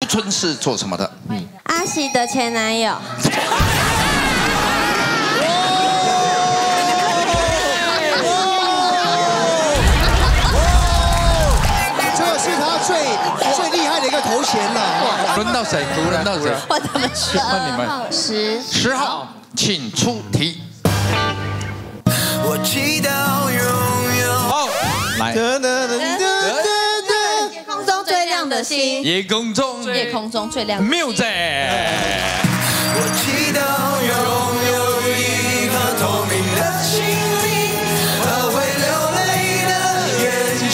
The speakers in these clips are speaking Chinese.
春是做什么的？ 阿喜的前男友。 这是他最厉害的一个头衔了。 轮到谁？轮到谁？ 换他们选。 换你们。10号，请出题。 我祈祷拥有。 好，来。 夜空中最亮的星。 夜空中最亮。 music。 我祈祷拥有一颗透明的心灵和会流泪的眼睛，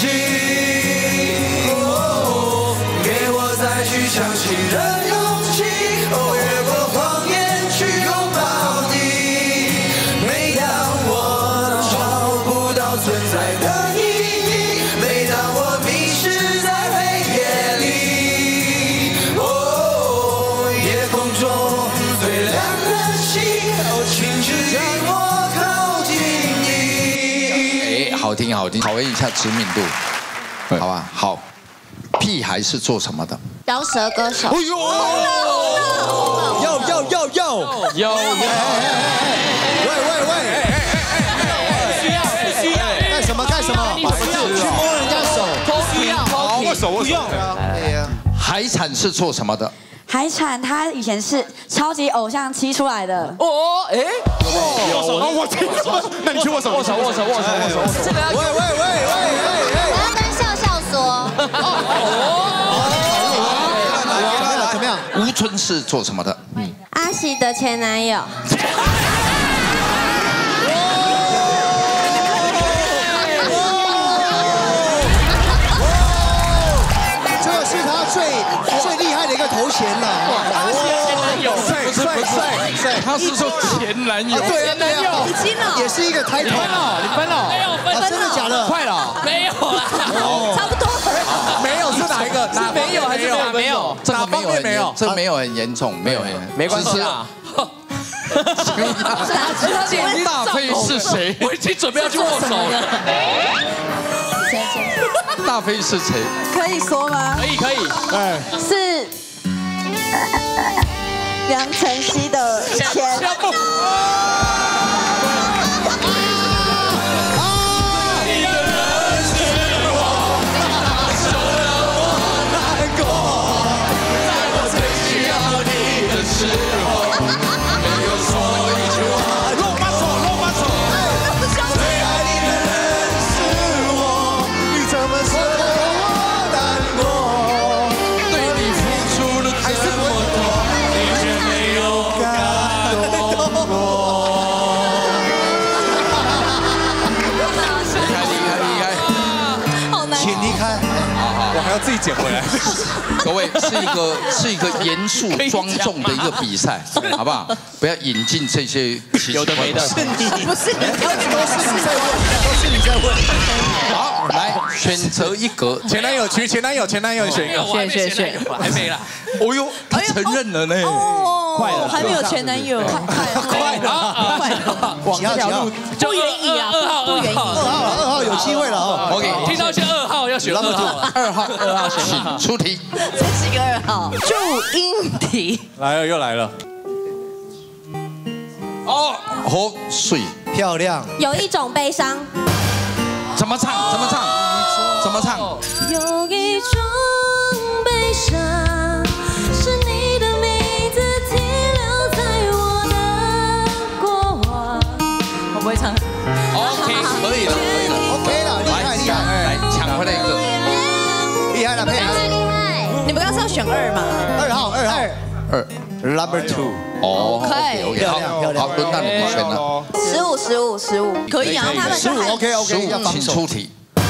给我再去相信的勇气，越过谎言去拥抱你。每当我找不到存在的意义，每当我迷失在黑夜里，夜空中最亮的星，请指引我靠近你。 哎，好听好听，考验一下知名度，好吧？好，屁孩是做什么的？ 饶舌歌手。 哎呦！ 喂！干什么？去摸人家手， 不用。 海产是做什么的？ 海产他以前是超级偶像七出来的。 我听过，那你去握手。 我要跟笑笑说。 怎么样？ 吴春是做什么的？ 阿喜的前男友。 这是他最厉害的一个头衔了。 帅，他是说前男友。 对啊， 已经了， 也是一个抬头。 你分了？ 没有分， 真的假的？ 快了？ 没有啦，差不多。 没有是哪一个？是没有还是没有？ 这个没有， 这没有很严重，没有很严重， 没关系啊。 大飞是谁？ 我已经准备要去握手了。 大飞是谁？ 可以说吗？ 可以。哎， 是杨晨曦的前。 要自己捡回来。 各位，是一个严肃庄重的一个比赛，好不好？不要引进这些有的没的。 是你，不是你，都是你在问。 好，来选择一格。 前男友选一个。 选， 还没啦。 哦呦，他承认了呢。 快了，还没有前男友。 快了，往这条路不愿意啊，不愿意。 2号有机会了哦。 OK， 听到选2号要选2号。 2号，请出题。 这是个2号，注音题。 来了，又来了。 哦，好水， 漂亮。 有一种悲伤。 怎么唱？ 有一种悲伤，是你的名字停留在我的过往。 我不会唱。 OK， 可以了。 OK 了，厉害。 来抢回来一个。 厉害了，佩涵。 你们刚刚是要选2嘛 2号，Number 2。 哦 OK， 好，轮到你选了。 15，可以啊，他们 15 OK， 15，请出题。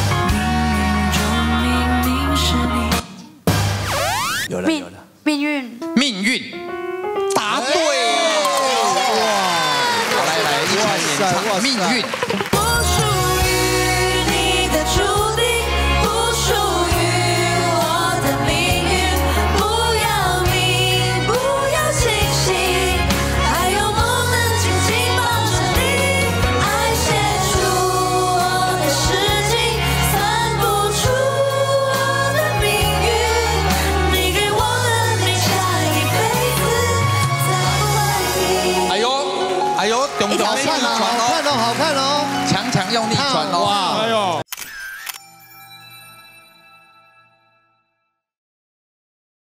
有了。 命运， 答对。哇！好，来，一起来演唱命运。 不属于你的注定，不属于我的命运。不要迷，不要清醒，还有梦能紧紧抱着你。爱写出我的事情，算不出我的命运。你给我的呦，懂懂好看哦，好看哦，好看哦。 强强用力，